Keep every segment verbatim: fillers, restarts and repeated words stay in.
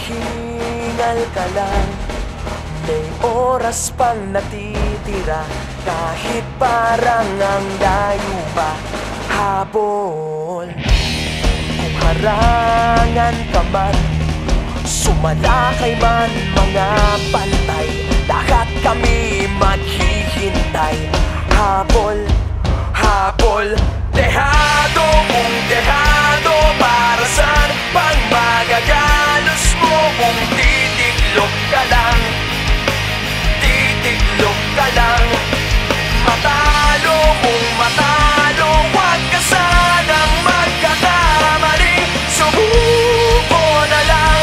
Maghingal ka lang, may oras pang natitira. Kahit parang ang layo pa, habol. Kung harangan ka man, sumalakay man mga bantay, lahat kami maghihintay. Habol, habol, dehado kung dehado. Para saan pang magagalos mo kung titiklop ka lang, titiklop ka lang. Matalo kung matalo, huwag ka sanang magkakamali. Subuko na lang,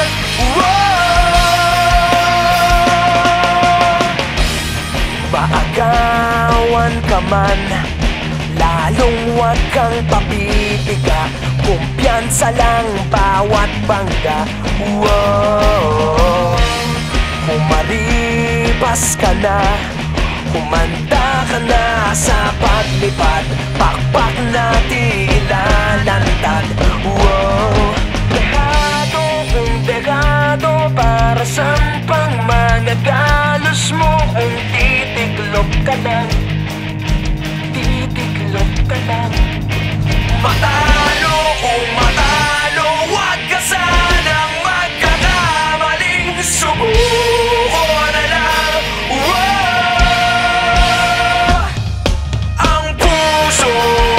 wow! Maagawan ka man, lalong huwag kang papipiga. Kumpiyansa lang bawat bangga, wow! Kumaripas ka na, kumanda ka na sa paglipad, pakpak natin ilalantad, wow! Dehado kung dehado, para saan pang magagalos mo kung titiklop ka lang, titiklop ka lang. Matalo kung matalo, huwag ka sanang magkakamaling. Subuko na lang, wow! Ang puso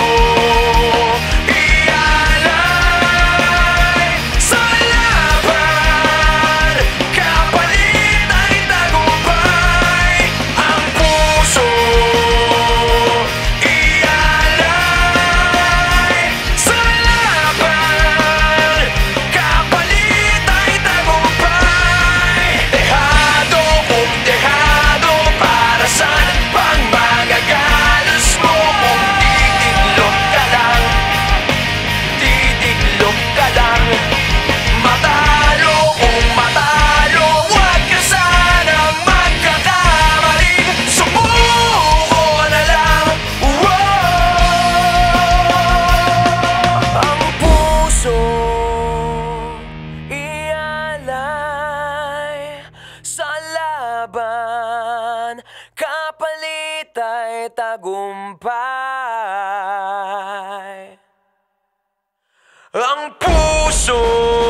ialay sa laban, kapalit ay tagumpay. Ang puso kapalit ay tagumpay. Ang puso